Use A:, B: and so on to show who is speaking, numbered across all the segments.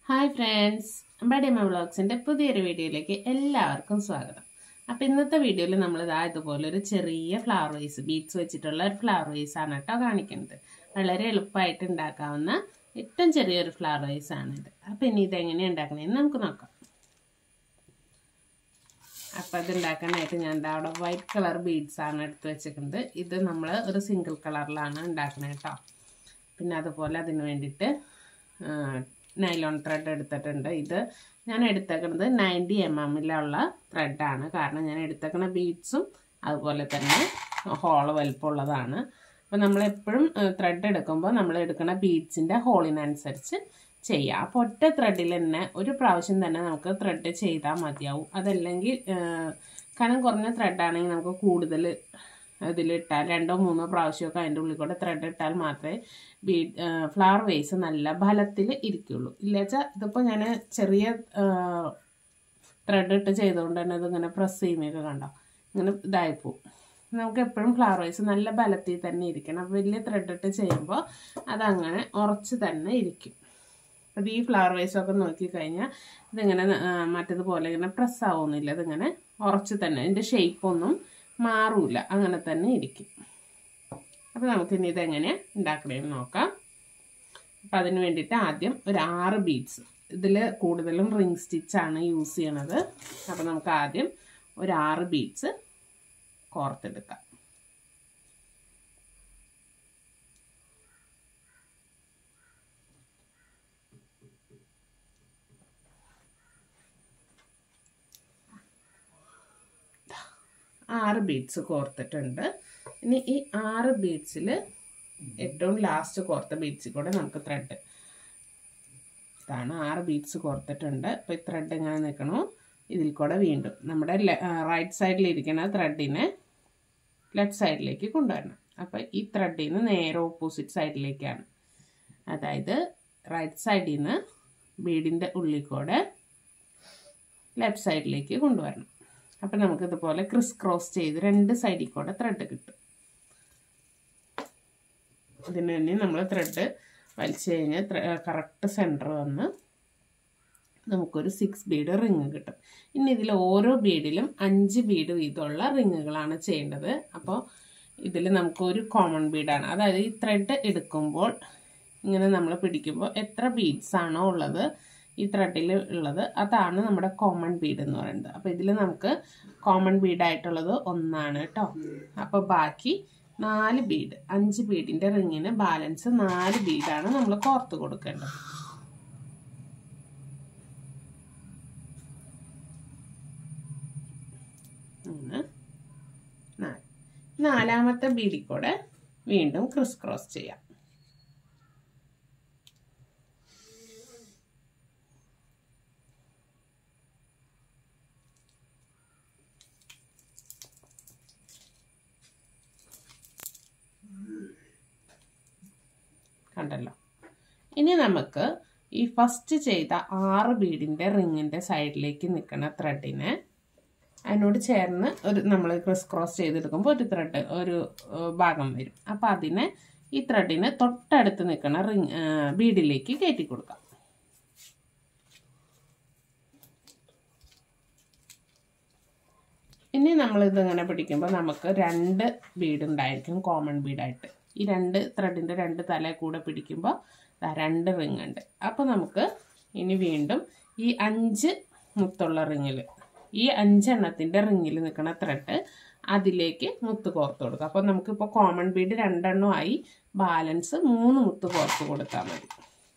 A: Hi friends, Beaded vlogsന്റെ പുതിയൊരു വീഡിയോയിലേക്ക് എല്ലാവർക്കും സ്വാഗതം. അപ്പോൾ ഇന്നത്തെ വീഡിയോയിൽ നമ്മൾ ഇതുപോലെ ഒരു ചെറിയ ഫ്ലവർ വേസ് ബീഡ്സ് വെച്ചിട്ടുള്ള ഒരു ഫ്ലവർ വേസ് ആണ് ട്ടോ കാണിക്കുന്നത്. വളരെ എളുപ്പമായിട്ട് ഉണ്ടാക്കാവുന്ന ഏറ്റവും ചെറിയൊരു ഫ്ലവർ വേസ് ആണ് ഇത്. അപ്പോൾ ഇനി ഇത് എങ്ങനെ ഉണ്ടാക്കണമെന്ന് നമുക്ക് നോക്കാം. അപ്പോൾ ഇത് ഉണ്ടാക്കാനായിട്ട് ഞാൻ അവിടെ വൈറ്റ് കളർ ബീഡ്സ് ആണ് എടുത്ത് വെച്ചിട്ടുണ്ട്. ഇത് നമ്മൾ ഒരു സിംഗിൾ കളറിലാണ് ഉണ്ടാക്കുന്നത് ട്ടോ. പിന്നെ അതുപോലെ അതിനു വേണ്ടിയിട്ട് നൈലോൺ ത്രെഡ് എടുത്തിട്ടുണ്ട്. ഇത് ഞാൻ എടുത്തേക്കുന്നത് 90 mm ത്രെഡാണ്. കാരണം ഞാൻ എടുത്തേക്കുന്ന ബീഡ്സും അതുപോലെ തന്നെ ഹോള് വലുപ്പമുള്ളതാണ്. അപ്പോൾ നമ്മളെപ്പോഴും ത്രെഡ് എടുക്കുമ്പോൾ നമ്മൾ എടുക്കുന്ന ബീഡ്സിൻ്റെ ഹോളിനനുസരിച്ച് ചെയ്യാം. അപ്പോൾ ഒറ്റ ത്രെഡിൽ തന്നെ ഒരു പ്രാവശ്യം തന്നെ നമുക്ക് ത്രെഡ് ചെയ്താൽ മതിയാവും. അതല്ലെങ്കിൽ കനം കുറഞ്ഞ ത്രെഡാണെങ്കിൽ നമുക്ക് കൂടുതൽ ഇതിലിട്ടാൽ 2-3 പ്രാവശ്യമൊക്കെ അതിൻ്റെ ഉള്ളിൽ കൂടെ ത്രെഡ് ഇട്ടാൽ മാത്രമേ ഫ്ലവർ വേസ് നല്ല ബലത്തിൽ ഇരിക്കുള്ളൂ. ഇല്ലാച്ചാൽ ഇതിപ്പോൾ ഞാൻ ചെറിയ ത്രെഡ് ഇട്ട് ചെയ്തുകൊണ്ട് തന്നെ ഇതിങ്ങനെ പ്രസ് ചെയ്യുമ്പോഴൊക്കെ കണ്ടോ ഇങ്ങനെ ഇതായിപ്പോവും. നമുക്ക് എപ്പോഴും ഫ്ലവർ വേസ് നല്ല ബലത്തിൽ തന്നെ ഇരിക്കണം. വലിയ ത്രെഡ് ഇട്ട് ചെയ്യുമ്പോൾ അതങ്ങനെ ഉറച്ച് തന്നെ ഇരിക്കും. അത് ഈ ഫ്ലവർ വേസൊക്കെ നോക്കിക്കഴിഞ്ഞാൽ ഇതിങ്ങനെ മറ്റേതുപോലെ ഇങ്ങനെ പ്രസ് ആവുന്നില്ല. ഇതിങ്ങനെ ഉറച്ച് തന്നെ ഇതിൻ്റെ ഷേപ്പൊന്നും മാറൂല, അങ്ങനെ തന്നെ ഇരിക്കും. അപ്പോൾ നമുക്കിനി ഇതെങ്ങനെ ഉണ്ടാക്കണമെന്ന് നോക്കാം. അപ്പം അതിന് വേണ്ടിയിട്ട് ആദ്യം ഒരു 6 ബീഡ്സ്, ഇതിൽ കൂടുതലും റിംഗ് സ്റ്റിച്ചാണ് യൂസ് ചെയ്യണത്. അപ്പോൾ നമുക്ക് ആദ്യം ഒരു 6 ബീഡ്സ് കോർത്തെടുക്കാം. ആറ് ബീഡ്സ് കോർത്തിട്ടുണ്ട്. ഇനി ഈ 6 ബീഡ്സിൽ ഏറ്റവും ലാസ്റ്റ് കോർത്ത ബീഡ്സിൽ കൂടെ നമുക്ക് ത്രെഡ് ഇതാണ്. 6 ബീഡ്സ് കോർത്തിട്ടുണ്ട്. അപ്പോൾ ഈ ത്രെഡ് എങ്ങനെ നിൽക്കണോ ഇതിൽ കൂടെ വീണ്ടും നമ്മുടെ റൈറ്റ് സൈഡിലിരിക്കുന്ന ത്രെഡിനെ ലെഫ്റ്റ് സൈഡിലേക്ക് കൊണ്ടുവരണം. അപ്പോൾ ഈ ത്രെഡിൽ നിന്ന് നേരെ ഓപ്പോസിറ്റ് സൈഡിലേക്കാണ്. അതായത് റൈറ്റ് സൈഡിൽ നിന്ന് ബീഡിൻ്റെ ഉള്ളിൽ കൂടെ ലെഫ്റ്റ് സൈഡിലേക്ക് കൊണ്ടുവരണം. അപ്പം നമുക്കിതുപോലെ ക്രിസ് ക്രോസ് ചെയ്ത് 2 സൈഡിൽ കൂടെ ത്രെഡ് കിട്ടും. ഇതിന് തന്നെ നമ്മൾ ത്രെഡ് വലിച്ചു കഴിഞ്ഞാൽ കറക്റ്റ് സെൻറ്റർ വന്ന് നമുക്കൊരു 6 ബീഡ് റിങ് കിട്ടും. ഇനി ഇതിൽ ഓരോ ബീഡിലും 5 ബീഡ് വീതമുള്ള റിങ്ങുകളാണ് ചെയ്യേണ്ടത്. അപ്പോൾ ഇതിൽ നമുക്കൊരു കോമൺ ബീഡാണ്. അതായത് ഈ ത്രെഡ് എടുക്കുമ്പോൾ ഇങ്ങനെ നമ്മൾ പിടിക്കുമ്പോൾ എത്ര ബീഡ്സ് ആണോ ഉള്ളത് ഈ ത്രെഡിൽ ഉള്ളത് അതാണ് നമ്മുടെ കോമൺ ബീഡ് എന്ന് പറയുന്നത്. അപ്പോൾ ഇതിൽ നമുക്ക് കോമൺ ബീഡായിട്ടുള്ളത് 1 കേട്ടോ. അപ്പോൾ ബാക്കി 4 ബീഡ്, 5 ബീഡിൻ്റെ റിങ്ങിന് ബാലൻസ് 4 ബീഡാണ് നമ്മൾ കോർത്ത് കൊടുക്കേണ്ടത്. നാലാമത്തെ ബീഡിൽ കൂടെ വീണ്ടും ക്രിസ് ക്രോസ് ചെയ്യാം. കണ്ടല്ലോ. ഇനി നമുക്ക് ഈ ഫസ്റ്റ് ചെയ്ത 6 ബീഡിൻ്റെ റിങ്ങിൻ്റെ സൈഡിലേക്ക് നിൽക്കുന്ന ത്രെഡിനെ അതിനോട് ചേർന്ന് നമ്മൾ ക്രിസ് ക്രോസ് ചെയ്തെടുക്കുമ്പോൾ ഒരു ഭാഗം വരും. അപ്പം അതിനെ ഈ ത്രെഡിനെ തൊട്ടടുത്ത് നിൽക്കുന്ന ബീഡിലേക്ക് കയറ്റി കൊടുക്കാം. ഇനി നമ്മളിതിങ്ങനെ പിടിക്കുമ്പോൾ നമുക്ക് 2 ബീഡ് ഉണ്ടായിരിക്കും കോമൺ ബീഡായിട്ട്. ഈ 2 ത്രെഡിൻ്റെ 2 തല കൂടെ പിടിക്കുമ്പോൾ 2 റിങ് ഉണ്ട്. അപ്പോൾ നമുക്ക് ഇനി വീണ്ടും ഈ 5 മുത്തുള്ള റിങ്ങിൽ ഈ 5 എണ്ണത്തിൻ്റെ റിങ്ങിൽ നിൽക്കുന്ന ത്രെഡ് അതിലേക്ക് മുത്ത് കോർത്ത് കൊടുക്കുക. അപ്പോൾ നമുക്കിപ്പോൾ കോമൺ ബീഡ് 2 എണ്ണമായി, ബാലൻസ് 3 മുത്ത് കോർത്ത് കൊടുത്താൽ മതി.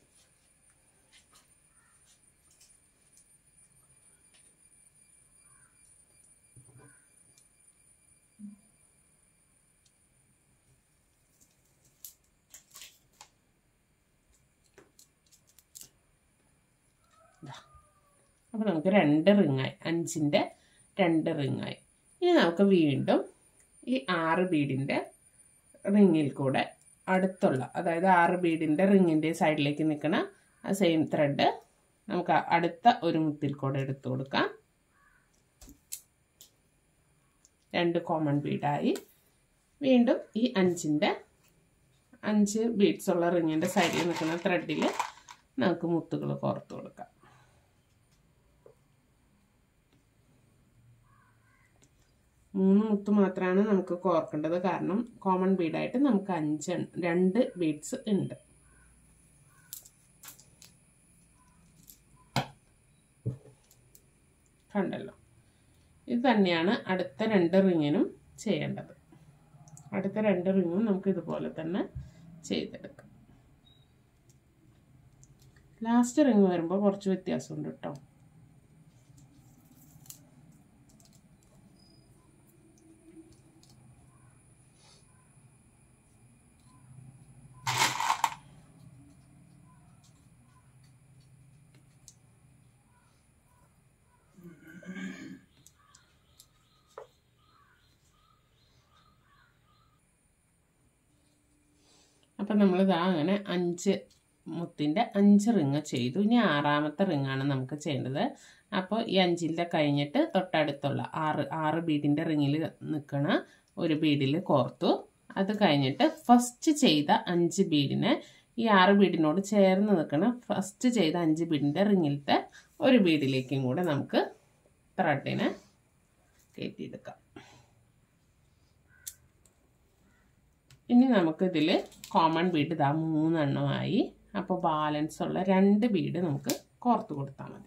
A: അപ്പോൾ നമുക്ക് 2 റിങ്ങായി, 5ൻ്റെ 2 റിങ്ങായി. ഇനി നമുക്ക് വീണ്ടും ഈ 6 ബീഡിൻ്റെ റിങ്ങിൽ കൂടെ അടുത്തുള്ള, അതായത് 6 ബീഡിൻ്റെ റിങ്ങിൻ്റെ സൈഡിലേക്ക് നിൽക്കുന്ന ആ സെയിം ത്രെഡ് നമുക്ക് അടുത്ത ഒരു മുത്തിൽ കൂടെ എടുത്തു കൊടുക്കാം. 2 കോമൺ ബീഡായി. വീണ്ടും ഈ 5 ബീഡ്സ് ഉള്ള റിങ്ങിൻ്റെ സൈഡിൽ നിൽക്കുന്ന ത്രെഡിൽ നമുക്ക് മുത്തുകൾ കോർത്ത് കൊടുക്കാം. 3 മുത്ത് മാത്രമാണ് നമുക്ക് കോർക്കേണ്ടത്, കാരണം കോമൺ ബീഡായിട്ട് നമുക്ക് 2 ബീഡ്സ് ഉണ്ട്. കണ്ടല്ലോ, ഇത് തന്നെയാണ് അടുത്ത 2 റിങ്ങിനും ചെയ്യേണ്ടത്. അടുത്ത 2 റിങ്ങും നമുക്ക് ഇതുപോലെ തന്നെ ചെയ്തെടുക്കാം. ലാസ്റ്റ് റിങ് വരുമ്പോൾ കുറച്ച് വ്യത്യാസമുണ്ട് കേട്ടോ. അപ്പം നമ്മളിതാ അങ്ങനെ 5 മുത്തിൻ്റെ 5 റിങ് ചെയ്തു. ഇനി 6ാമത്തെ റിങ്ങാണ് നമുക്ക് ചെയ്യേണ്ടത്. അപ്പോൾ ഈ 5ൻ്റെ കഴിഞ്ഞിട്ട് തൊട്ടടുത്തുള്ള 6 ബീഡിൻ്റെ റിങ്ങിൽ നിൽക്കണ ഒരു ബീഡിൽ കോർത്തു. അത് കഴിഞ്ഞിട്ട് ഫസ്റ്റ് ചെയ്ത 5 ബീഡിനെ ഈ 6 ബീഡിനോട് ചേർന്ന് നിൽക്കണ ഫസ്റ്റ് ചെയ്ത 5 ബീഡിൻ്റെ റിങ്ങിലത്തെ ഒരു ബീഡിലേക്കും കൂടെ നമുക്ക് ത്രെഡിനെ കയറ്റിയെടുക്കാം. ഇനി നമുക്കിതിൽ കോമൺ ബീഡ് ഇതാ 3 എണ്ണമായി. അപ്പോൾ ബാലൻസ് ഉള്ള 2 ബീഡ് നമുക്ക് കോർത്ത് കൊടുത്താൽ മതി.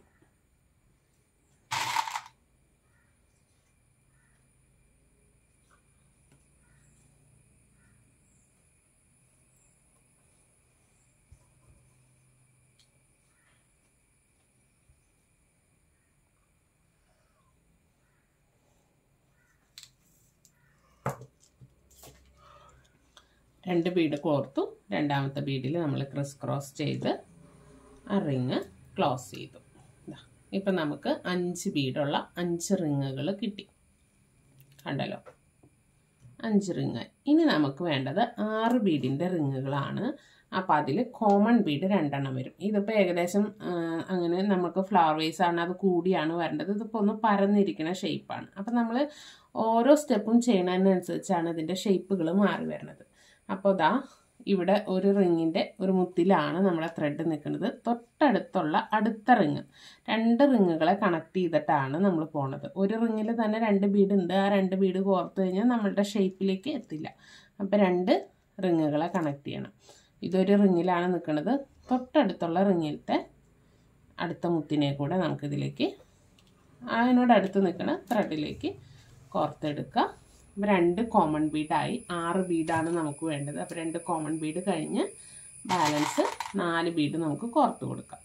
A: രണ്ട് ബീഡ് കോർത്തു. രണ്ടാമത്തെ ബീഡിൽ നമ്മൾ ക്രിസ് ക്രോസ് ചെയ്ത് ആ റിങ് ക്ലോസ് ചെയ്തു. ഇപ്പം നമുക്ക് 5 ബീഡുള്ള 5 റിങ്ങുകൾ കിട്ടി. കണ്ടല്ലോ, 5 റിങ്. ഇനി നമുക്ക് വേണ്ടത് 6 ബീഡിൻ്റെ റിങ്ങുകളാണ്. അപ്പോൾ അതിൽ കോമൺ ബീഡ് 2 എണ്ണം വരും. ഇതിപ്പോൾ ഏകദേശം അങ്ങനെ നമുക്ക് ഫ്ലവർ വേസ് ആണ്, അത് കൂടിയാണ് വരേണ്ടത്. ഇതിപ്പോൾ ഒന്ന് പരന്നിരിക്കുന്ന ഷേപ്പാണ്. അപ്പം നമ്മൾ ഓരോ സ്റ്റെപ്പും ചെയ്യുന്നതിനനുസരിച്ചാണ് ഇതിൻ്റെ ഷേപ്പുകൾ മാറി വരുന്നത്. അപ്പോൾ ദാ ഇവിടെ ഒരു റിങ്ങിൻ്റെ ഒരു മുത്തിലാണ് നമ്മുടെ ത്രെഡ് നിൽക്കുന്നത്. തൊട്ടടുത്തുള്ള അടുത്ത റിങ് 2 റിങ്ങുകളെ കണക്ട് ചെയ്തിട്ടാണ് നമ്മൾ പോണത്. ഒരു റിങ്ങിൽ തന്നെ 2 ബീഡ് ഉണ്ട്. ആ 2 ബീഡ് കോർത്ത് കഴിഞ്ഞാൽ നമ്മളുടെ ഷേപ്പിലേക്ക് എത്തില്ല. അപ്പോൾ 2 റിങ്ങുകളെ കണക്ട് ചെയ്യണം. ഇതൊരു റിങ്ങിലാണ് നിൽക്കുന്നത്. തൊട്ടടുത്തുള്ള റിങ്ങിലത്തെ അടുത്ത മുത്തിനെ കൂടെ നമുക്കിതിലേക്ക് അതിനോടടുത്ത് നിൽക്കുന്ന ത്രെഡിലേക്ക് കോർത്തെടുക്കുക. 2 കോമൺ ബീഡായി. 6 ബീഡാണ് നമുക്ക് വേണ്ടത്. അപ്പോൾ 2 കോമൺ ബീഡ് കഴിഞ്ഞ് ബാലൻസ് 4 ബീഡ് നമുക്ക് കോർത്ത് കൊടുക്കാം.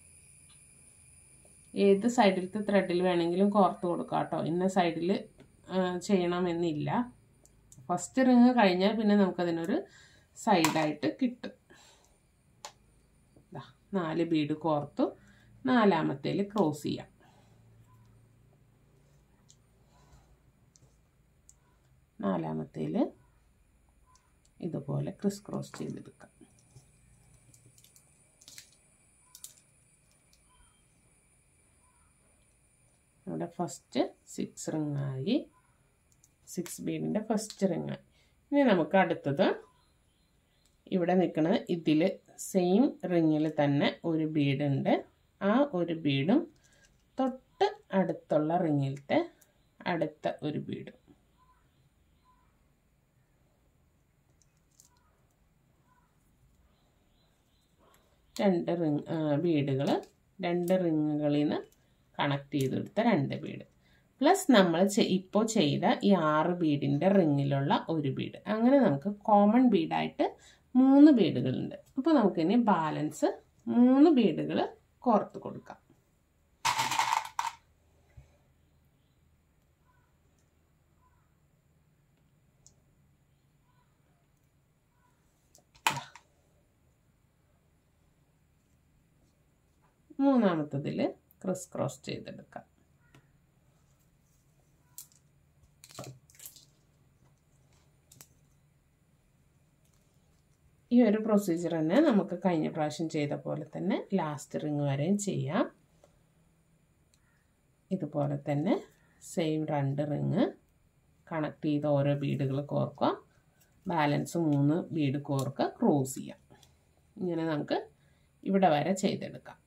A: ഏത് സൈഡിലത്തെ ത്രെഡിൽ വേണമെങ്കിലും കോർത്ത് കൊടുക്കാം കേട്ടോ. ഇന്ന സൈഡിൽ ചെയ്യണമെന്നില്ല. ഫസ്റ്റ് റിങ് കഴിഞ്ഞാൽ പിന്നെ നമുക്കതിനൊരു സൈഡായിട്ട് കിട്ടും. 4 ബീഡ് കോർത്തു. 4ാമത്തേൽ ക്രോസ് ചെയ്യാം. 4ാമത്തേൽ ഇതുപോലെ ക്രിസ് ക്രോസ് ചെയ്തെടുക്കാം. നമ്മുടെ ഫസ്റ്റ് 6 റിങ്ങായി. 6 ബീഡിൻ്റെ ഫസ്റ്റ് റിങ്ങായി. ഇനി നമുക്ക് അടുത്തത് ഇവിടെ നിൽക്കുന്നത് ഇതിൽ സെയിം റിങ്ങിൽ തന്നെ ഒരു ബീഡുണ്ട്. ആ ഒരു ബീഡും തൊട്ട് അടുത്തുള്ള റിങ്ങിലത്തെ അടുത്ത ഒരു ബീഡും. 2 ബീഡുകൾ 2 റിങ്ങുകളിൽ നിന്ന് കണക്ട് ചെയ്തെടുത്ത 2 ബീഡ് പ്ലസ് നമ്മൾ ഇപ്പോൾ ചെയ്ത ഈ 6 ബീഡിൻ്റെ റിങ്ങിലുള്ള ഒരു ബീഡ്. അങ്ങനെ നമുക്ക് കോമൺ ബീഡായിട്ട് 3 ബീഡുകളുണ്ട്. അപ്പോൾ നമുക്കിനി ബാലൻസ് 3 ബീഡുകൾ കോർത്ത് കൊടുക്കാം. മൂന്നാമത്തതിൽ ക്രിസ് ക്രോസ് ചെയ്തെടുക്കാം. ഈ ഒരു പ്രൊസീജിയർ തന്നെ നമുക്ക് കഴിഞ്ഞ പ്രാവശ്യം ചെയ്ത പോലെ തന്നെ ലാസ്റ്റ് റിങ് വരെയും ചെയ്യാം. ഇതുപോലെ തന്നെ സെയിം 2 റിങ് കണക്ട് ചെയ്ത ഓരോ ബീഡുകൾ കോർക്കുക. ബാലൻസ് 3 ബീഡ് കോർക്കുക. ക്രോസ് ചെയ്യാം. ഇങ്ങനെ നമുക്ക് ഇവിടെ വരെ ചെയ്തെടുക്കാം.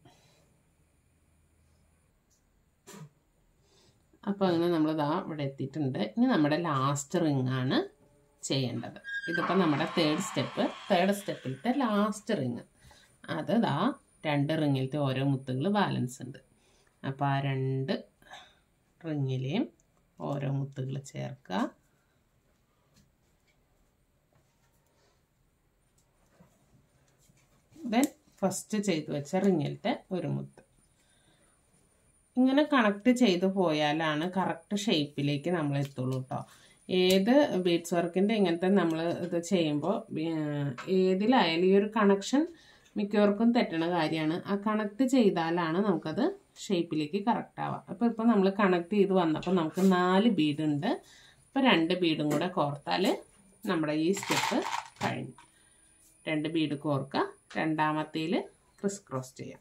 A: അപ്പോൾ അങ്ങനെ നമ്മളിതാ ഇവിടെ എത്തിയിട്ടുണ്ട്. ഇനി നമ്മുടെ ലാസ്റ്റ് റിങ്ങാണ് ചെയ്യേണ്ടത്. ഇതിപ്പോൾ നമ്മുടെ തേർഡ് സ്റ്റെപ്പിലത്തെ ലാസ്റ്റ് റിങ്. അത് ദാ 2 റിങ്ങിലത്തെ ഓരോ മുത്തുകൾ ബാലൻസ് ഉണ്ട്. അപ്പോൾ ആ 2 റിങ്ങിലെയും ഓരോ മുത്തുകൾ ചേർക്കുക. ദെൻ ഫസ്റ്റ് ചെയ്ത് വെച്ച റിങ്ങിലത്തെ ഒരു മുത്ത് ഇങ്ങനെ കണക്ട് ചെയ്ത് പോയാലാണ് കറക്റ്റ് ഷേപ്പിലേക്ക് നമ്മൾ എത്തുള്ളൂ കേട്ടോ. ഏത് ബീഡ്സ് വർക്കിൻ്റെ ഇങ്ങനത്തെ നമ്മൾ ഇത് ചെയ്യുമ്പോൾ ഏതിലായാലും ഈ ഒരു കണക്ഷൻ മിക്കവർക്കും തെറ്റണ കാര്യമാണ്. ആ കണക്ട് ചെയ്താലാണ് നമുക്കത് ഷേപ്പിലേക്ക് കറക്റ്റ് ആവുക. അപ്പോൾ ഇപ്പോൾ നമ്മൾ കണക്ട് ചെയ്ത് വന്നപ്പോൾ നമുക്ക് 4 ബീഡ് ഉണ്ട്. അപ്പോൾ 2 ബീഡും കൂടെ കോർത്താൽ നമ്മുടെ ഈ സ്റ്റെപ്പ് കഴിഞ്ഞു. 2 ബീഡ് കോർക്കുക, രണ്ടാമത്തേൽ ക്രിസ് ക്രോസ് ചെയ്യാം.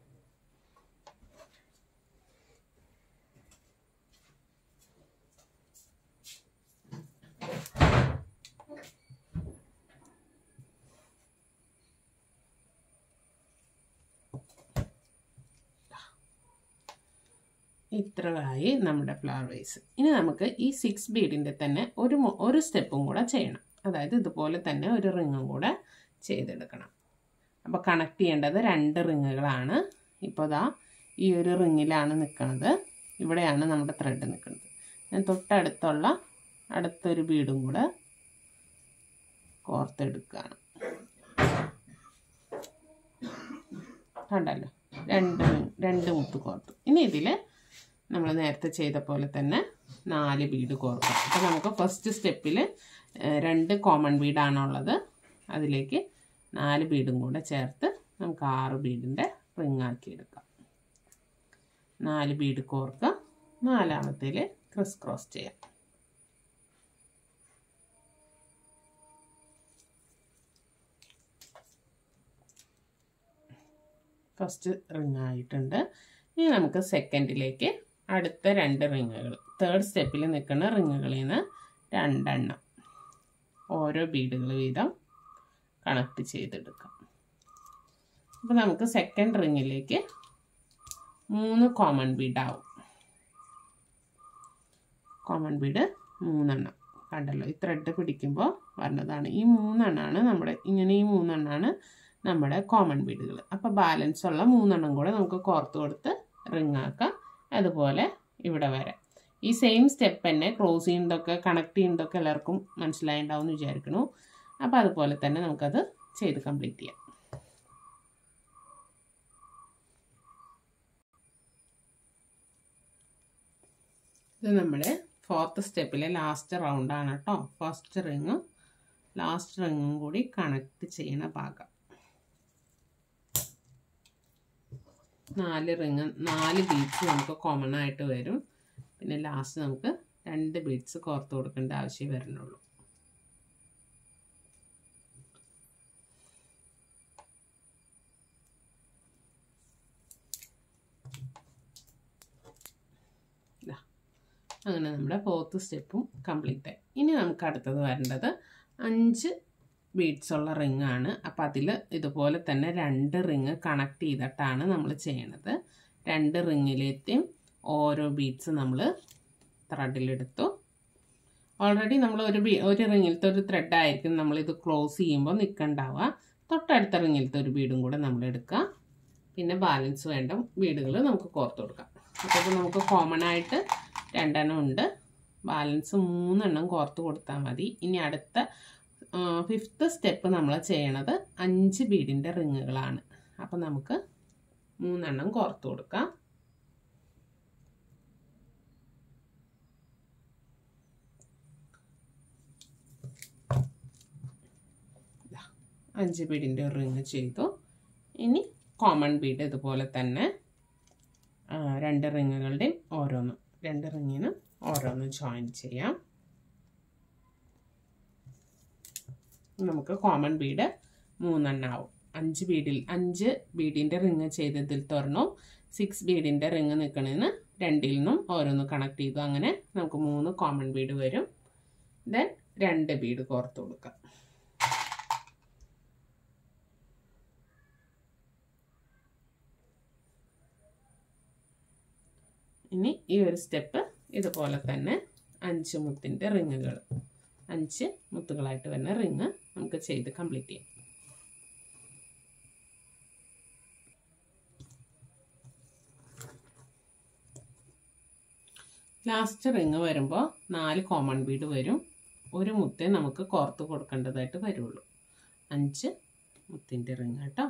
A: ഇത്രയായി നമ്മുടെ ഫ്ലവർ വേസ്. ഇനി നമുക്ക് ഈ 6 ബീഡിൻ്റെ തന്നെ ഒരു സ്റ്റെപ്പും കൂടെ ചെയ്യണം. അതായത് ഇതുപോലെ തന്നെ ഒരു റിങ്ങും കൂടെ ചെയ്തെടുക്കണം. അപ്പോൾ കണക്ട് ചെയ്യേണ്ടത് 2 റിങ്ങുകളാണ്. ഇപ്പോൾ ദാ ഈ ഒരു റിങ്ങിലാണ് നിൽക്കുന്നത്. ഇവിടെയാണ് നമ്മുടെ ത്രെഡ് നിൽക്കുന്നത്. ഞാൻ തൊട്ടടുത്തുള്ള അടുത്തൊരു ബീഡും കൂടെ കോർത്തെടുക്കുകയാണ്. കണ്ടല്ലോ, 2 മുത്ത് കോർത്തു. ഇനി ഇതിൽ നമ്മൾ നേരത്തെ ചെയ്ത പോലെ തന്നെ 4 ബീഡ് കോർക്കാം. അപ്പോൾ നമുക്ക് ഫസ്റ്റ് സ്റ്റെപ്പിൽ 2 കോമൺ ബീഡാണുള്ളത്. അതിലേക്ക് 4 ബീഡും കൂടെ ചേർത്ത് നമുക്ക് 6 ബീഡിൻ്റെ റിങ് ആക്കി എടുക്കാം. 4 ബീഡ് കോർക്കുക, നാലാമത്തേൽ ക്രിസ് ക്രോസ് ചെയ്യാം. ഫസ്റ്റ് റിങ് ആയിട്ടുണ്ട്. ഇനി നമുക്ക് സെക്കൻഡിലേക്ക് അടുത്ത 2 റിങ്ങുകൾ, തേർഡ് സ്റ്റെപ്പിൽ നിൽക്കുന്ന റിങ്ങുകളിൽ നിന്ന് 2 എണ്ണം ഓരോ ബീഡുകൾ വീതം കണക്ട് ചെയ്തെടുക്കാം. അപ്പോൾ നമുക്ക് സെക്കൻഡ് റിങ്ങിലേക്ക് 3 കോമൺ ബീഡാവും. കോമൺ ബീഡ് 3 എണ്ണം കണ്ടല്ലോ, ഈ ത്രെഡ് പിടിക്കുമ്പോൾ വരുന്നതാണ്. ഈ 3 എണ്ണമാണ് നമ്മുടെ ഇങ്ങനെ, ഈ 3 എണ്ണമാണ് നമ്മുടെ കോമൺ ബീഡുകൾ. അപ്പോൾ ബാലൻസ് ഉള്ള 3 എണ്ണം കൂടെ നമുക്ക് കോർത്ത് കൊടുത്ത് റിങ് ആക്കാം. അതുപോലെ ഇവിടെ വരെ ഈ സെയിം സ്റ്റെപ്പ് തന്നെ ക്ലോസ് ചെയ്യുന്നതൊക്കെ കണക്ട് ചെയ്യുന്നതൊക്കെ എല്ലാവർക്കും മനസ്സിലായിട്ടുണ്ടാവും എന്ന് വിചാരിക്കുന്നു. അപ്പോൾ അതുപോലെ തന്നെ നമുക്കത് ചെയ്ത് കംപ്ലീറ്റ് ചെയ്യാം. ഇത് നമ്മുടെ 4th സ്റ്റെപ്പിലെ ലാസ്റ്റ് റൗണ്ടാണ് കേട്ടോ. ഫസ്റ്റ് റിങ്ങും ലാസ്റ്റ് റിങ്ങും കൂടി കണക്ട് ചെയ്യുന്ന ഭാഗം. 4 റിങ്, 4 ബീഡ്സ് നമുക്ക് കോമൺ ആയിട്ട് വരും. പിന്നെ ലാസ്റ്റ് നമുക്ക് 2 ബീഡ്സ് കോർത്ത് കൊടുക്കേണ്ട ആവശ്യം വരുന്നുള്ളൂ. അങ്ങനെ നമ്മുടെ 4th സ്റ്റെപ്പും കംപ്ലീറ്റ് ആയി. ഇനി നമുക്ക് അടുത്തത് വരേണ്ടത് 5 ബീഡ്സ് ഉള്ള റിങ് ആണ്. അപ്പോൾ അതിൽ ഇതുപോലെ തന്നെ 2 റിങ് കണക്ട് ചെയ്തിട്ടാണ് നമ്മൾ ചെയ്യണത്. 2 റിങ്ങിലേത്തെയും ഓരോ ബീഡ്സ് നമ്മൾ ത്രെഡിലെടുത്തു. ഓൾറെഡി നമ്മൾ ഒരു റിങ്ങിലത്തെ ഒരു ത്രെഡ് ആയിരിക്കും നമ്മളിത് ക്ലോസ് ചെയ്യുമ്പോൾ നിൽക്കണ്ടാവുക. തൊട്ടടുത്ത റിങ്ങിലത്തെ ഒരു ബീഡും കൂടെ നമ്മൾ എടുക്കുക. പിന്നെ ബാലൻസ് വേണ്ട ബീഡുകൾ നമുക്ക് കോർത്ത് കൊടുക്കാം. അപ്പോൾ നമുക്ക് കോമൺ ആയിട്ട് 2 എണ്ണം ഉണ്ട്. ബാലൻസ് 3 എണ്ണം കോർത്ത് കൊടുത്താൽ മതി. ഇനി അടുത്ത 5th സ്റ്റെപ്പ് നമ്മൾ ചെയ്യണത് 5 ബീഡിൻ്റെ റിങ്ങുകളാണ്. അപ്പം നമുക്ക് 3 എണ്ണം കോർത്ത് കൊടുക്കാം. അഞ്ച് ബീഡിൻ്റെ റിങ് ചെയ്തു. ഇനി കോമൺ ബീഡ് ഇതുപോലെ തന്നെ 2 റിങ്ങുകളുടെയും ഓരോന്നും 2 റിങ്ങിനും ഓരോന്നും ജോയിൻ ചെയ്യാം. നമുക്ക് കോമൺ ബീഡ് 3 എണ്ണം ആവും. 5 ബീഡിൻ്റെ റിങ് ചെയ്തതിൽ തുറന്നു 6 ബീഡിൻ്റെ റിങ് നിൽക്കണേന്ന് 2ൽ നിന്നും ഓരോന്ന് കണക്ട് ചെയ്തു. അങ്ങനെ നമുക്ക് 3 കോമൺ ബീഡ് വരും. ദെൻ 2 ബീഡ് കോർത്ത് കൊടുക്കാം. ഇനി ഈ ഒരു സ്റ്റെപ്പ് ഇതുപോലെ തന്നെ 5 മുത്തിൻ്റെ റിങ്ങുകൾ 5 മുത്തുകളായിട്ട് വരുന്ന റിങ് നമുക്ക് ചെയ്ത് കംപ്ലീറ്റ് ചെയ്യാം. ലാസ്റ്റ് റിങ് വരുമ്പോൾ 4 കോമൺ ബീഡ് വരും. ഒരു മുത്തേ നമുക്ക് കോർത്ത് കൊടുക്കേണ്ടതായിട്ട് വരുള്ളൂ. 5 മുത്തിൻ്റെ റിങ് കേട്ടോ.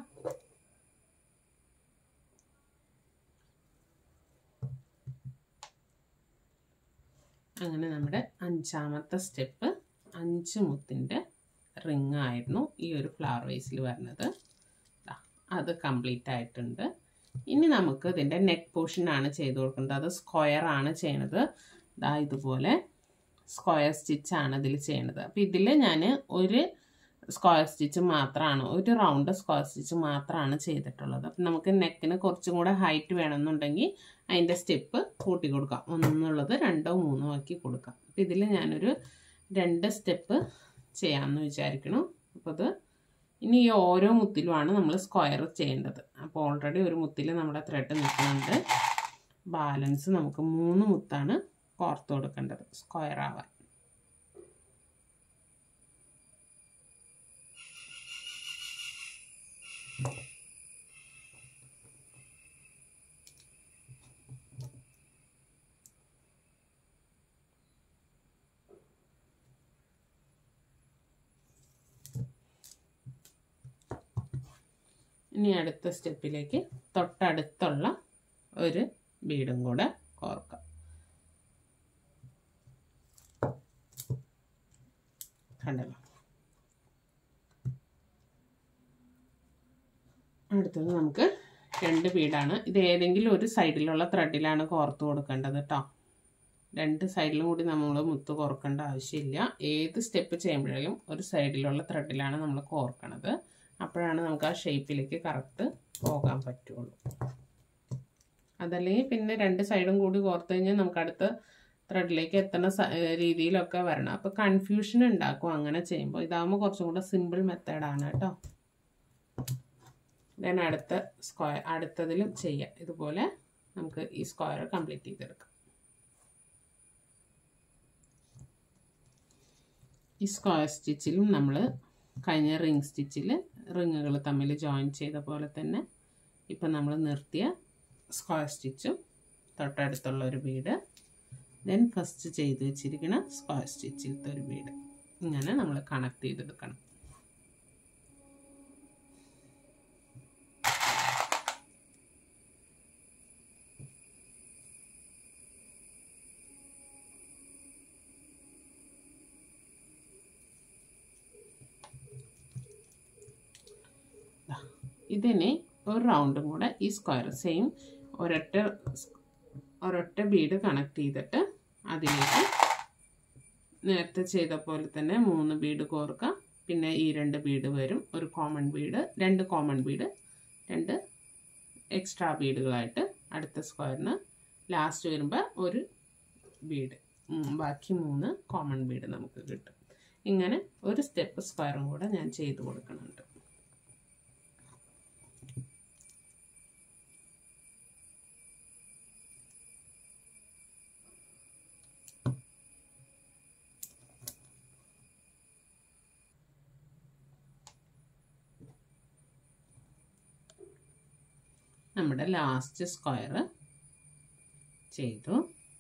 A: അങ്ങനെ നമ്മുടെ 5ാമത്തെ സ്റ്റെപ്പ് 5 മുത്തിൻ്റെ റിങ് ആയിരുന്നു ഈ ഒരു ഫ്ലവർ വേസിൽ വരുന്നത്. അത് കംപ്ലീറ്റ് ആയിട്ടുണ്ട്. ഇനി നമുക്ക് ഇതിൻ്റെ നെക്ക് പോർഷനാണ് ചെയ്ത് കൊടുക്കുന്നത്. അത് സ്ക്വയർ ആണ് ചെയ്യണത്. ഇതുപോലെ സ്ക്വയർ സ്റ്റിച്ചാണ് ഇതിൽ ചെയ്യണത്. അപ്പോൾ ഇതിൽ ഞാൻ ഒരു സ്ക്വയർ സ്റ്റിച്ച് മാത്രമാണ്, ഒരു റൗണ്ട് സ്ക്വയർ സ്റ്റിച്ച് മാത്രമാണ് ചെയ്തിട്ടുള്ളത്. അപ്പം നമുക്ക് നെക്കിന് കുറച്ചും കൂടെ ഹൈറ്റ് വേണമെന്നുണ്ടെങ്കിൽ അതിൻ്റെ സ്റ്റെപ്പ് കൂട്ടി കൊടുക്കാം. 1 2 3 ആക്കി കൊടുക്കാം. അപ്പം ഇതിൽ ഞാനൊരു 2 സ്റ്റെപ്പ് ചെയ്യാമെന്ന് വിചാരിക്കണം. അപ്പോൾ അത് ഇനി ഈ ഓരോ മുത്തിലുമാണ് നമ്മൾ സ്ക്വയർ ചെയ്യേണ്ടത്. അപ്പോൾ ഓൾറെഡി ഒരു മുത്തിൽ നമ്മുടെ ത്രെഡ് നിൽക്കുന്നുണ്ട്. ബാലൻസ് നമുക്ക് 3 മുത്താണ് കോർത്ത് കൊടുക്കേണ്ടത് സ്ക്വയർ ആവാൻ. ഇനി അടുത്ത സ്റ്റെപ്പിലേക്ക് തൊട്ടടുത്തുള്ള ഒരു ബീഡും കൂടെ കോർക്കാം. കണ്ടല്ലോ. അടുത്തത് നമുക്ക് 2 ബീഡാണ്. ഇത് ഏതെങ്കിലും ഒരു സൈഡിലുള്ള ത്രെഡിലാണ് കോർത്ത് കൊടുക്കേണ്ടത് കേട്ടോ. 2 സൈഡിലും കൂടി നമ്മൾ മുത്ത് കോർക്കേണ്ട ആവശ്യമില്ല. ഏത് സ്റ്റെപ്പ് ചെയ്യുമ്പോഴും ഒരു സൈഡിലുള്ള ത്രെഡിലാണ് നമ്മൾ കോർക്കണത്. അപ്പോഴാണ് നമുക്ക് ആ ഷേപ്പിലേക്ക് കറക്റ്റ് പോകാൻ പറ്റുള്ളൂ. അതല്ലെങ്കിൽ പിന്നെ 2 സൈഡും കൂടി കോർത്ത് കഴിഞ്ഞാൽ നമുക്ക് അടുത്ത ത്രെഡിലേക്ക് എത്തുന്ന രീതിയിലൊക്കെ വരണം. അപ്പോൾ കൺഫ്യൂഷൻ ഉണ്ടാക്കും അങ്ങനെ ചെയ്യുമ്പോൾ. ഇതാകുമ്പോൾ കുറച്ചും കൂടെ സിമ്പിൾ മെത്തേഡാണ് കേട്ടോ. ദെൻ അടുത്തതിലും ചെയ്യാം. ഇതുപോലെ നമുക്ക് ഈ സ്ക്വയർ കംപ്ലീറ്റ് ചെയ്തെടുക്കാം. ഈ സ്ക്വയർ സ്റ്റിച്ചിലും നമ്മൾ കഴിഞ്ഞ റിങ് സ്റ്റിച്ചിൽ റിങ്ങുകൾ തമ്മിൽ ജോയിൻ ചെയ്ത പോലെ തന്നെ ഇപ്പം നമ്മൾ നിർത്തിയ സ്ക്വയർ സ്റ്റിച്ചും തൊട്ടടുത്തുള്ള ഒരു ബീഡ്, ദെൻ ഫസ്റ്റ് ചെയ്ത് വെച്ചിരിക്കുന്ന സ്ക്വയർ സ്റ്റിച്ചിലത്തെ ഒരു ബീഡ്, ഇങ്ങനെ നമ്മൾ കണക്ട് ചെയ്തെടുക്കണം. ഇതിന് ഒരു റൗണ്ടും കൂടെ ഈ സ്ക്വയർ സെയിം ഒരൊറ്റ ബീഡ് കണക്ട് ചെയ്തിട്ട് അതിലേക്ക് നേരത്തെ ചെയ്ത പോലെ തന്നെ 3 ബീഡ് കോർക്കാം. പിന്നെ ഈ 2 ബീഡ് വരും. ഒരു common bead, 2 common bead, 2 extra ബീഡുകളായിട്ട് അടുത്ത സ്ക്വയറിന് ലാസ്റ്റ് വരുമ്പോൾ ഒരു ബീഡ്, ബാക്കി 3 കോമൺ ബീഡ് നമുക്ക് കിട്ടും. ഇങ്ങനെ ഒരു സ്റ്റെപ്പ് സ്ക്വയറും കൂടെ ഞാൻ ചെയ്ത് കൊടുക്കുന്നുണ്ട്. നമ്മുടെ ലാസ്റ്റ് സ്ക്വയർ ചെയ്തു.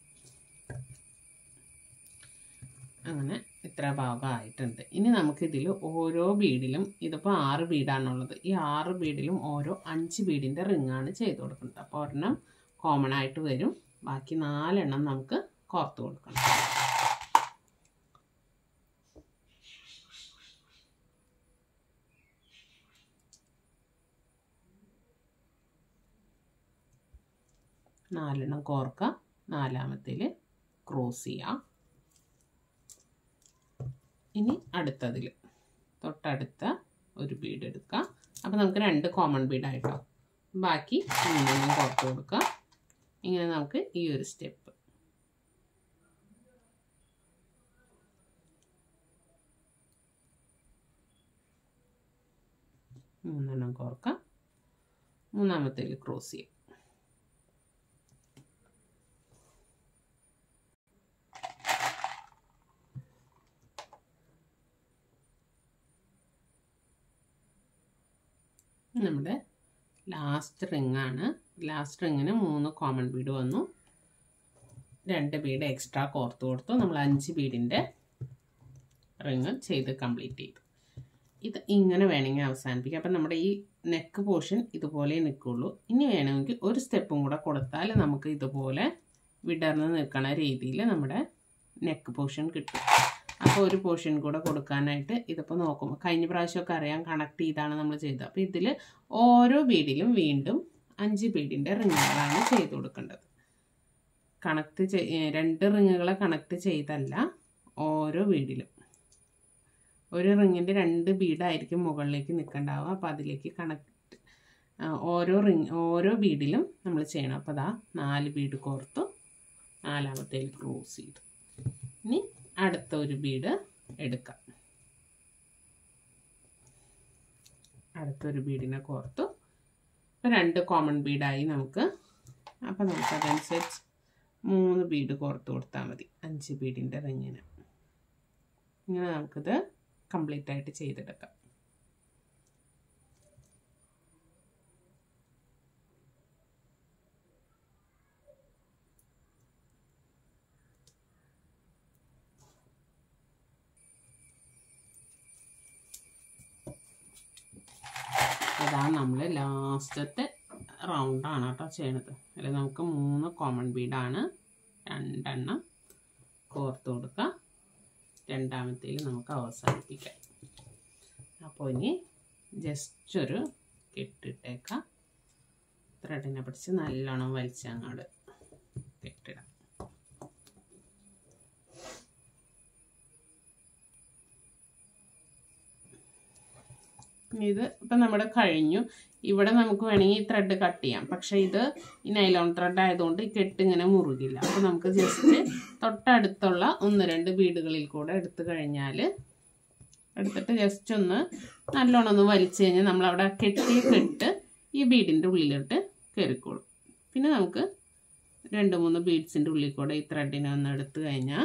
A: അങ്ങനെ ഇത്ര ഭാഗമായിട്ടുണ്ട്. ഇനി നമുക്കിതിൽ ഓരോ ബീഡിലും, ഇതിപ്പോൾ 6 ബീഡാണുള്ളത്, ഈ 6 ബീഡിലും ഓരോ 5 ബീഡിൻ്റെ റിങ്ങാണ് ചെയ്ത് കൊടുക്കുന്നത്. അപ്പോൾ ഒരെണ്ണം കോമൺ ആയിട്ട് വരും, ബാക്കി 4 എണ്ണം നമുക്ക് കോർത്ത് കൊടുക്കണം. നാലെണ്ണം കോർക്കാം. 4ാമത്തേൽ ക്രോസ് ചെയ്യാം. ഇനി അടുത്തതിൽ തൊട്ടടുത്ത ഒരു ബീഡ് എടുക്കാം. അപ്പോൾ നമുക്ക് 2 കോമൺ ബീഡായിട്ടോ, ബാക്കി 3 കോർത്ത് കൊടുക്കാം. ഇങ്ങനെ നമുക്ക് ഈ ഒരു സ്റ്റെപ്പ് മൂന്നെണ്ണം കോർക്കാം. 3ാമത്തേൽ ക്രോസ് ചെയ്യാം. നമ്മുടെ ലാസ്റ്റ് റിങ്ങാണ്. ലാസ്റ്റ് റിങ്ങിന് 3 കോമൺ ബീഡ് വന്നു, 2 ബീഡ് എക്സ്ട്രാ കോർത്ത് കൊടുത്തു. നമ്മൾ 5 ബീഡിൻ്റെ റിങ് ചെയ്ത് കംപ്ലീറ്റ് ചെയ്തു. ഇത് ഇങ്ങനെ വേണമെങ്കിൽ അവസാനിപ്പിക്കാം. അപ്പം നമ്മുടെ ഈ നെക്ക് പോർഷൻ ഇതുപോലെ നിൽക്കുള്ളൂ. ഇനി വേണമെങ്കിൽ ഒരു സ്റ്റെപ്പും കൂടെ കൊടുത്താൽ നമുക്ക് ഇതുപോലെ വിടർന്ന് നിൽക്കണ രീതിയിൽ നമ്മുടെ നെക്ക് പോർഷൻ കിട്ടും. അപ്പോൾ ഒരു പോർഷൻ കൂടെ കൊടുക്കാനായിട്ട് ഇതിപ്പോൾ നോക്കുമ്പോൾ കഴിഞ്ഞ പ്രാവശ്യമൊക്കെ അറിയാം കണക്ട് ചെയ്താണ് നമ്മൾ ചെയ്തത്. അപ്പോൾ ഇതിൽ ഓരോ ബീഡിലും വീണ്ടും 5 ബീഡിൻ്റെ റിങ്ങുകളാണ് ചെയ്ത് കൊടുക്കേണ്ടത്. കണക്ട് 2 റിങ്ങുകളെ കണക്ട് ചെയ്തല്ല, ഓരോ ബീഡിലും ഒരു റിങ്ങിൻ്റെ 2 ബീഡായിരിക്കും മുകളിലേക്ക് നിൽക്കണ്ടാവുക. അപ്പോൾ അതിലേക്ക് കണക്ട് ഓരോ ബീഡിലും നമ്മൾ ചെയ്യണം. അപ്പോൾ അതാ 4 ബീഡ് കോർത്തു, 4ാമത്തേൽ ക്ലോസ് ചെയ്തു. ഇനി അടുത്ത ഒരു ബീഡ് എടുക്കാം. അടുത്തൊരു ബീഡിനെ കോർത്തു, 2 കോമൺ ബീഡായി നമുക്ക്. അപ്പോൾ നമുക്കതനുസരിച്ച് 3 ബീഡ് കോർത്ത് കൊടുത്താൽ മതി 5 ബീഡിൻ്റെ റിങ്ങിന്. ഇങ്ങനെ നമുക്കിത് കംപ്ലീറ്റ് ആയിട്ട് ചെയ്തെടുക്കാം. അതാണ് നമ്മൾ ലാസ്റ്റത്തെ റൗണ്ടാണ് കേട്ടോ ചെയ്യണത്. അതിൽ നമുക്ക് 3 കോമൺ ബീഡാണ്, 2 എണ്ണം കോർത്ത് കൊടുക്കുക. 2ാമത്തേൽ നമുക്ക് അവസാനിപ്പിക്കാം. അപ്പോൾ ഇനി ജസ്റ്റ് ഒരു കെട്ടിട്ടേക്കാം. ത്രെഡിനെ പിടിച്ച് നല്ലോണം വലിച്ചങ്ങോട്ട് കെട്ടിടാം. ഇത് ഇപ്പം നമ്മുടെ കഴിഞ്ഞു. ഇവിടെ നമുക്ക് വേണമെങ്കിൽ ഈ ത്രെഡ് കട്ട് ചെയ്യാം, പക്ഷേ ഇത് ഈ നൈലോൺ ത്രെഡ് ആയതുകൊണ്ട് ഈ കെട്ട് ഇങ്ങനെ മുറുകില്ല. അപ്പോൾ നമുക്ക് ജസ്റ്റ് തൊട്ടടുത്തുള്ള 1-2 ബീഡുകളിൽ കൂടെ എടുത്തിട്ട് ജസ്റ്റ് ഒന്ന് നല്ലോണം ഒന്ന് വലിച്ചു കഴിഞ്ഞാൽ നമ്മളവിടെ കെട്ടിയ കെട്ട് ഈ ബീഡിൻ്റെ ഉള്ളിലോട്ട് കയറിക്കോളും. പിന്നെ നമുക്ക് 2-3 ബീഡ്സിൻ്റെ ഉള്ളിൽ കൂടെ ഈ ത്രെഡിനെ ഒന്ന് എടുത്തു കഴിഞ്ഞാൽ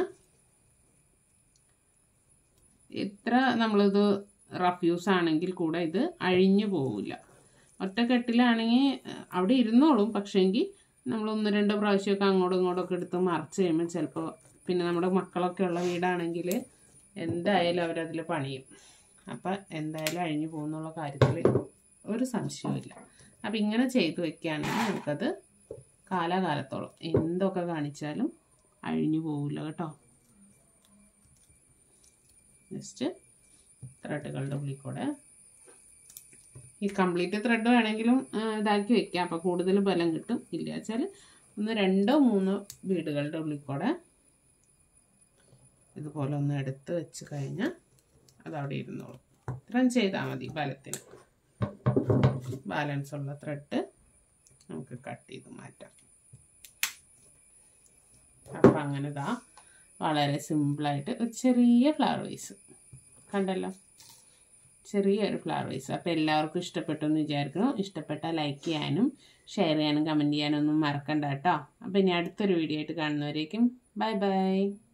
A: ഇത്ര നമ്മളിത് റഫ് യൂസ് ആണെങ്കിൽ കൂടെ ഇത് അഴിഞ്ഞു പോവില്ല. ഒറ്റ കെട്ടിലാണെങ്കിൽ അവിടെ ഇരുന്നോളും, പക്ഷേങ്കിൽ നമ്മൾ 1-2 പ്രാവശ്യമൊക്കെ അങ്ങോട്ടും ഇങ്ങോട്ടൊക്കെ എടുത്ത് മറിച്ച് കഴിയുമ്പോൾ ചിലപ്പോൾ പിന്നെ നമ്മുടെ മക്കളൊക്കെ ഉള്ള വീടാണെങ്കിൽ എന്തായാലും അവരതിൽ പണിയും. അപ്പം എന്തായാലും അഴിഞ്ഞു പോകുന്നുള്ള കാര്യത്തിൽ ഒരു സംശയമില്ല. അപ്പം ഇങ്ങനെ ചെയ്തു വയ്ക്കുകയാണെങ്കിൽ നമുക്കത് കാലാകാലത്തോളം എന്തൊക്കെ കാണിച്ചാലും അഴിഞ്ഞു പോവില്ല കേട്ടോ. ജസ്റ്റ് ത്രെഡുകളുടെ ഉള്ളിൽ കൂടെ ഈ കംപ്ലീറ്റ് ത്രെഡ് വേണമെങ്കിലും ഇതാക്കി വെക്കാം. അപ്പോൾ കൂടുതൽ ബലം കിട്ടും. ഇല്ല വെച്ചാൽ 1-2-3 ബീഡുകളുടെ ഉള്ളിൽ കൂടെ ഇതുപോലെ ഒന്ന് എടുത്ത് വെച്ച് കഴിഞ്ഞാൽ അതവിടെ ഇരുന്നോളും. ഇത്രയും ചെയ്താൽ മതി. ബലത്തിന് ബാലൻസ് ഉള്ള ത്രെഡ് നമുക്ക് കട്ട് ചെയ്ത് മാറ്റാം. അപ്പം അങ്ങനെ ഇതാ വളരെ സിമ്പിളായിട്ട് ഒരു ചെറിയ ഫ്ലവർ വേസ് കണ്ടല്ലോ, ചെറിയൊരു ഫ്ലവർ വേസ്. അപ്പോൾ എല്ലാവർക്കും ഇഷ്ടപ്പെട്ടു എന്ന് വിചാരിക്കണം. ഇഷ്ടപ്പെട്ടാൽ ലൈക്ക് ചെയ്യാനും ഷെയർ ചെയ്യാനും കമൻറ്റ് ചെയ്യാനും ഒന്നും മറക്കണ്ട കേട്ടോ. അപ്പോൾ ഇനി അടുത്തൊരു വീഡിയോ ആയിട്ട് കാണുന്നവരേക്കും ബൈ ബൈ.